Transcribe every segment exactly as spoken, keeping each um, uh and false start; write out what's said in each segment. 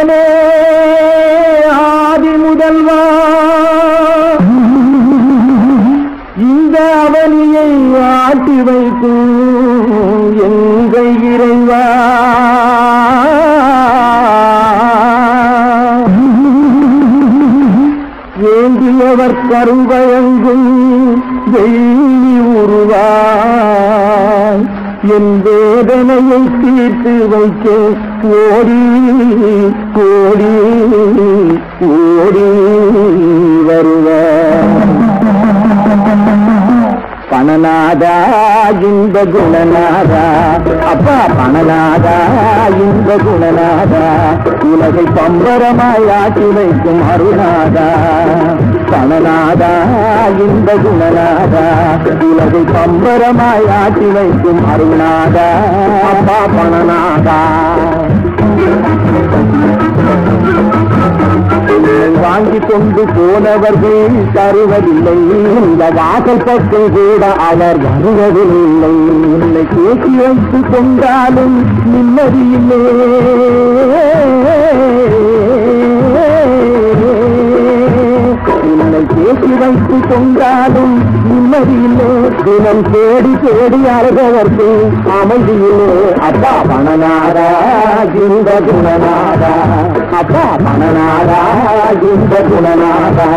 முதல்வனே ஆதி முதல்வா இந்த அவனியை ஆட்டி வைக்கும் எங்கள் இறைவா ஏந்தியவர் கருவழங்கும் வெள்ளி உருவாய் என் வேதனையை தீர்த்து வைக்க ஓடி ஓடி ஓடி வருவார் பணநாதா இந்த குணநாதா அப்பா பணநாதா இந்த குணநாதா உலகை பம்பரமாய் ஆட்டி வைக்கும் அருணாதா பணநாதா இந்த குணநாதா உலகை பம்பரமாய் ஆட்டி வைக்கும் அருணாதா அப்பா பணநாதா வாங்கி கொண்டு போனவர்கள் தருவதில்லை இந்த வாசல் பக்கம் கூட அவர் வருவதில்லை என்னை பேசி வைத்து கொண்டாலும் நிம்மதியில்லை என்னை பேசி வைத்து கொண்டாலும் நிம்மதியில்லை தினம் தேடி தேடி அழுதவர்க்கு அமைதியில்லை அப்பா பணநாதா இந்த குணநாதா அப்பா பணநாதா இந்த குணநாதா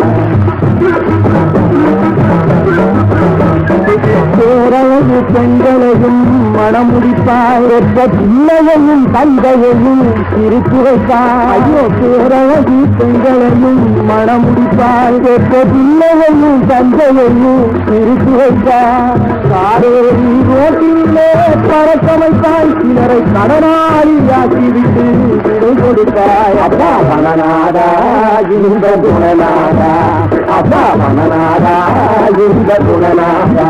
பேரழகு பெண்களையும் மனம் முடிப்பார் பெற்ற பிள்ளையையும் தந்தையையும் சிரித்து வைப்பார் ஐயோ பேரழகு பெண்களையும் மனம் முடிப்பார் பெற்ற பிள்ளையையும் தந்தையையும் சிரித்து வைப்பார் காவேரி ரோட்டிலே பறக்க வைப்பாய் சிலரை கடனாளியாக்கிவிட்டு விடை கொடுப்பாய் அப்பா பணநாதா இந்த குணநாதா அப்பா பணநாதா இந்த குணநாதா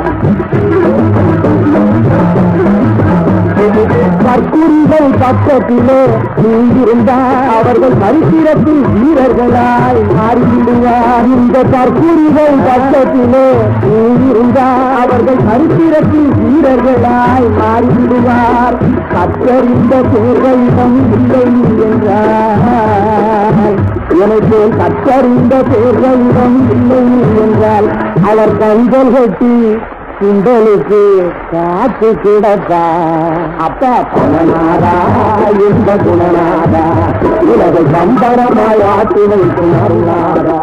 கற்குறிகள் பக்கத்திலே நீ இருந்தால் அவர்கள் சரித்திரத்தில் வீரர்களாய் மாறிவிடுவார் இந்த கற்குறிகள் பக்கத்திலே நீ இருந்தால் அவர்கள் சரித்திரத்தில் வீரர்களாய் மாறிவிடுவார் கற்றறிந்த பேர்களிடம் இல்லை என்றால் எனக்கு கற்றறிந்த பேர்களிடம் இல்லை என்றால் அவர் கண்கள் கட்டி குண்டலுக்கு காத்து கிடப்பா அப்பா குணநாதா இந்த குணநாதா உலகை சம்பரமாய் ஆட்டி வைக்கும் அருணாதா